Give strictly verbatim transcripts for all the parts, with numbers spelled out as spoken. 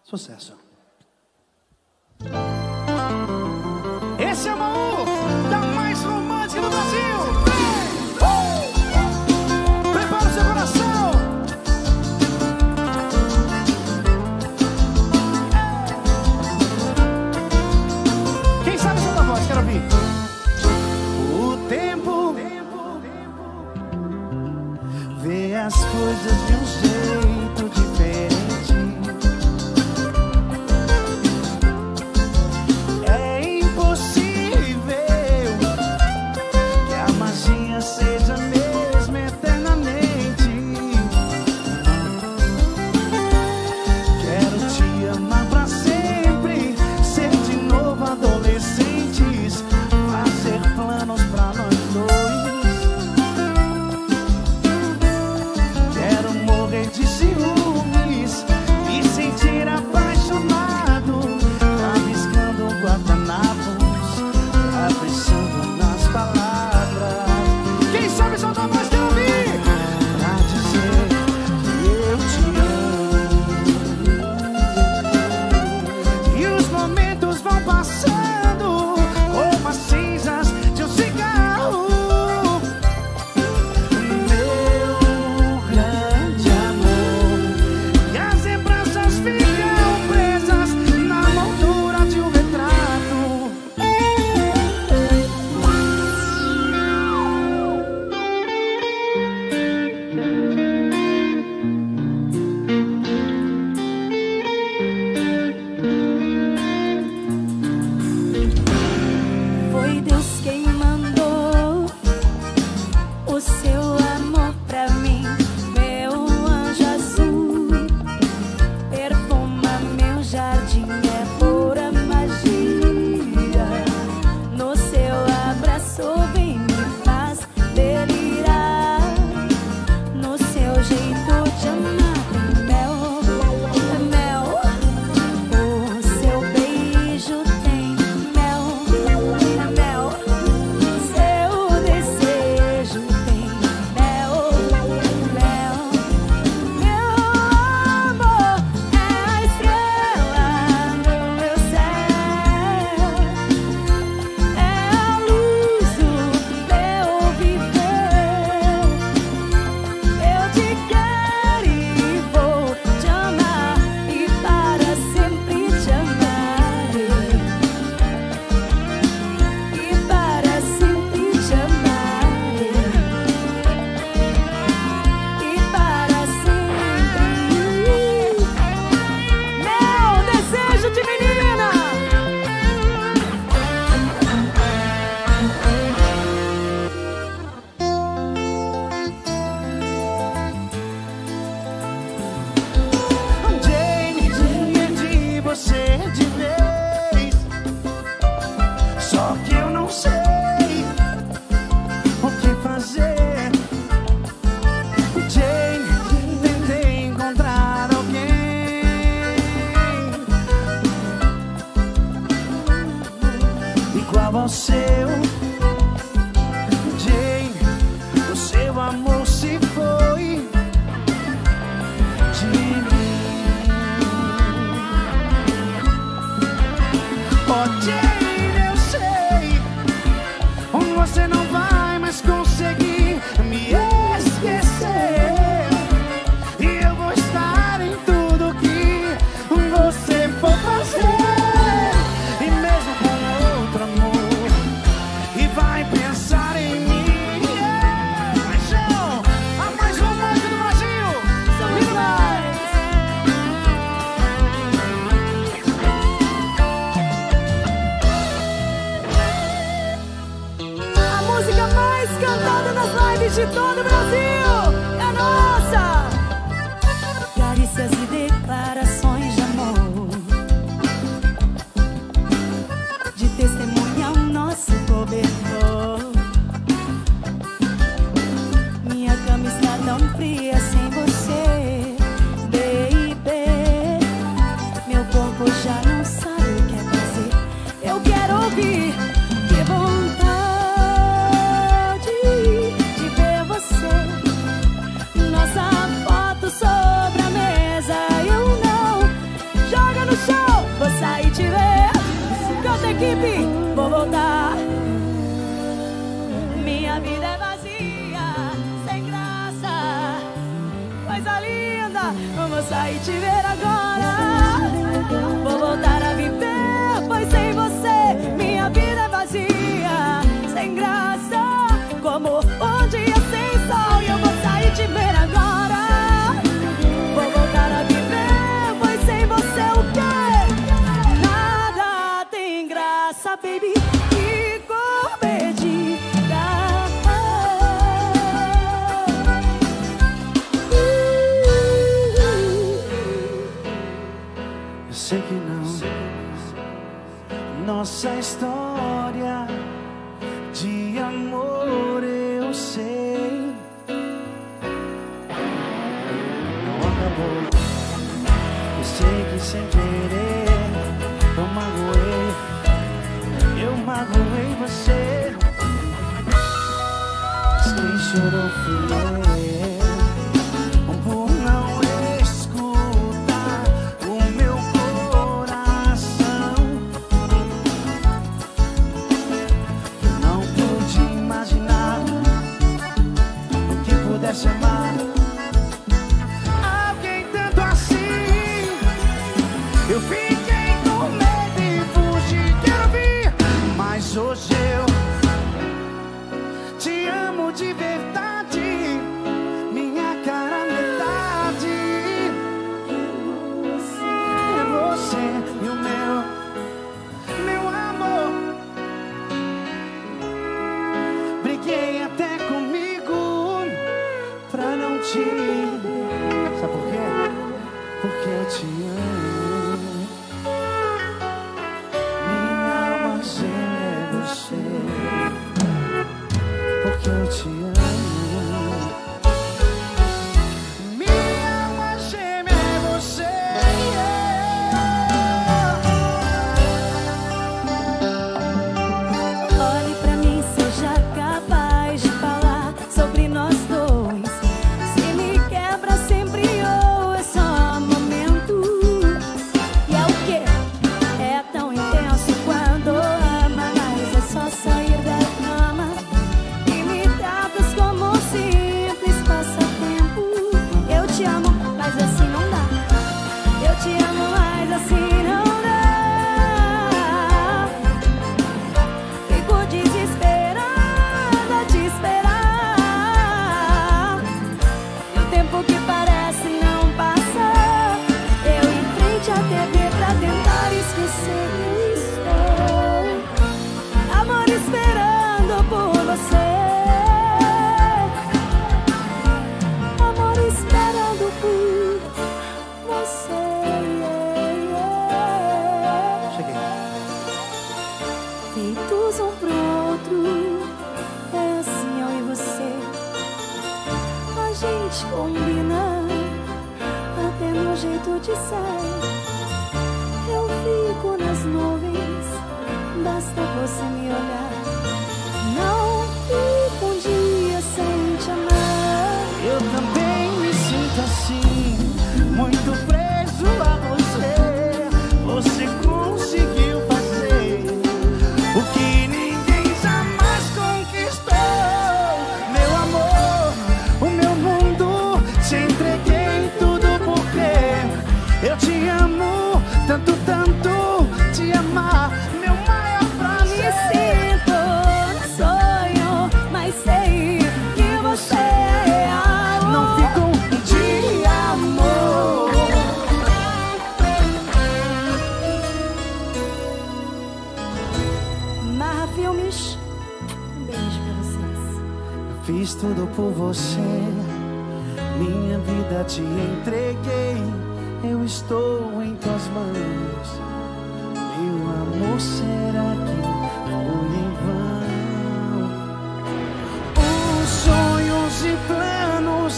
Sucesso. Esse é o baú da mais romântica do Brasil. Uh! Prepara o seu coração. Quem sabe essa voz? Quero ouvir. O tempo vê as coisas de um jeito diferente. Seja mesmo eternamente. Quero te amar pra sempre, ser de novo adolescentes, fazer planos pra nós dois. Quero morrer de ciúmes, me sentir apaixonado, arriscando guardanapos, apressando nas palavras. Sabe soltar mais que eu ouvi pra dizer que eu te amo. E os momentos vão passando como as cinzas de um cigarro. Meu grande amor, e as lembranças ficam presas na moldura de um retrato. Igual ao seu, Jane, o seu amor se foi de mim. Oh Jane, eu sei, você não vai mais conseguir me esquecer, e eu vou estar em tudo que você for fazer. De todo o Brasil, é nossa! Carícias e declarações de amor, de testemunhar o nosso cobertor. Minha cama está tão fria sem você, baby. Meu corpo já não sabe o que é fazer. Eu quero ouvir, que vontade de ver você equipe, vou voltar. Minha vida é vazia, sem graça. Coisa linda, vamos sair te ver agora. Vou voltar a viver, pois sem você minha vida é vazia, sem graça. Como um dia sem sol, e eu vou sair te ver agora. Vou voltar a viver, pois sem você o quê? Nada tem graça, baby. Que comedida. Eu sei que não. Nossa história de amor eu sei não acabou. Eu sei que sem querer eu magoei, eu magoei você. Mas quem chorou fui eu por não escutar o meu coração. Eu não pude imaginar o que pudesse amar alguém tanto assim. Eu fiquei com medo e fugi, quero vir, mas hoje eu te amo de verdade, minha cara metade. É você e o meu, meu amor. Briguei até comigo pra não te... Sabe por quê? Porque eu te amo. Minha alma gêmea é você. Porque eu te amo. Minha alma gêmea é você. Olhe pra mim, seja capaz de falar sobre nós dois. Se me quebra sempre ou é só momento. E é o quê? É tão intenso quando ama, mas é só sair da cama e me tratas como um simples passatempo. Eu te amo, mas assim não dá. Eu te amo, mas assim não dá. Fico desesperada a te esperar. E o tempo que parece não passar. Eu em frente à T V pra tentar esquecer que estou. Amor esperando por você. Amor esperando por você. Cheguei. Feitos um pro outro, é assim eu e você. A gente combina até no jeito de ser. Eu fico nas nuvens, basta você me olhar. Não fico um dia sem te amar. Eu também me sinto assim, muito preso a você. Você conseguiu fazer o que ninguém jamais conquistou. Meu amor, o meu mundo, te entreguei tudo porque eu te amo tanto, tanto. Te amar, meu maior Me prazer. sinto no sonho, mas sei que você é real. Não fico de amor. Marra Filmes, um beijo pra vocês. Eu fiz tudo por você, minha vida te entreguei. Eu estou em tuas mãos. Meu amor, será que foi em vão? Os sonhos e planos.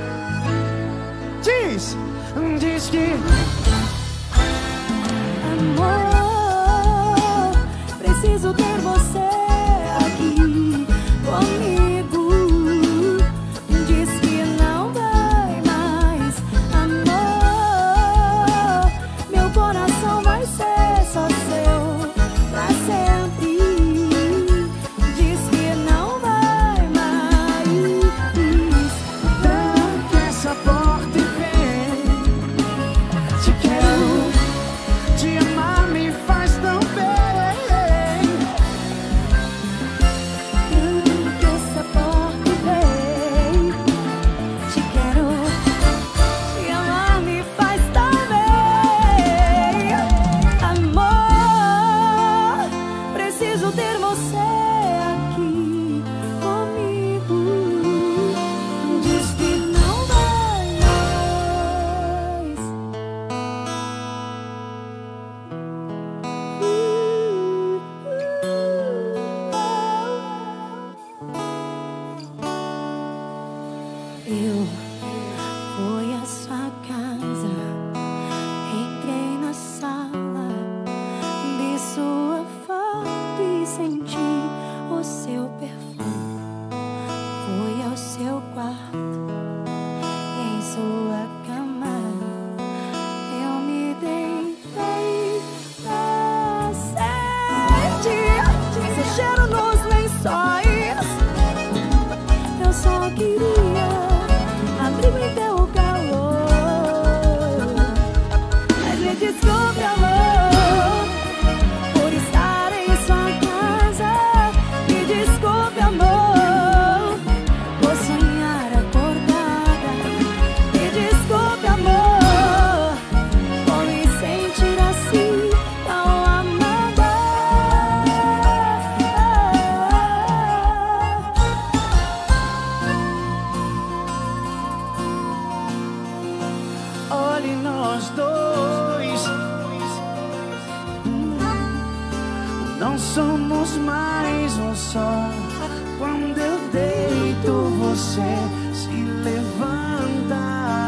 Diz, diz que Amor, preciso ter você aqui comigo. Diz que não vai mais, amor. Meu coração vai ser só seu pra sempre. desculpe, amor, por estar em sua casa. Me desculpe, amor, por sonhar acordada. Me desculpe, amor, por me sentir assim, tão amada. Olhe nós dois, não somos mais um só. Quando eu deito, você se levanta.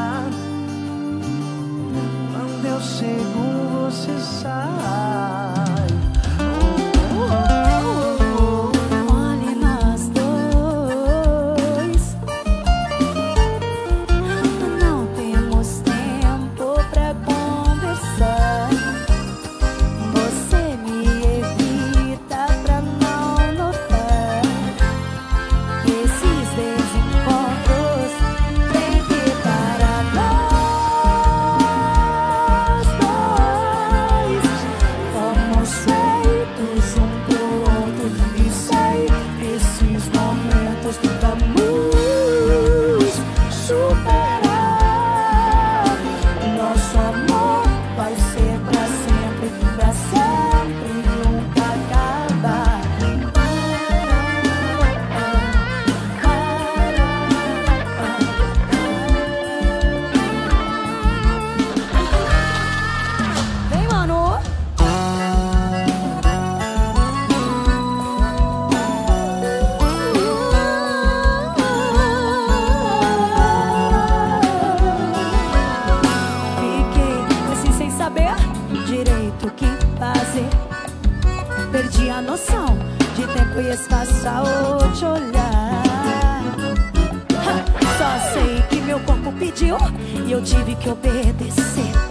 Quando eu chego, você sai. Oh, oh, oh, oh. Olhe nós dois, não temos tempo pra conversar. Você me evita pra não notar esses desencontros. Tem que parar nós dois. Fomos feitos um pro outro e sei esses momentos vamos superar. Nosso amor vai ser pra sempre, pra sempre nunca acabar. Vem, mano. Fiquei assim sem saber direito o que fazer. Perdi a noção de tempo e espaço ao te olhar. Ha! Só sei que meu corpo pediu e eu tive que obedecer.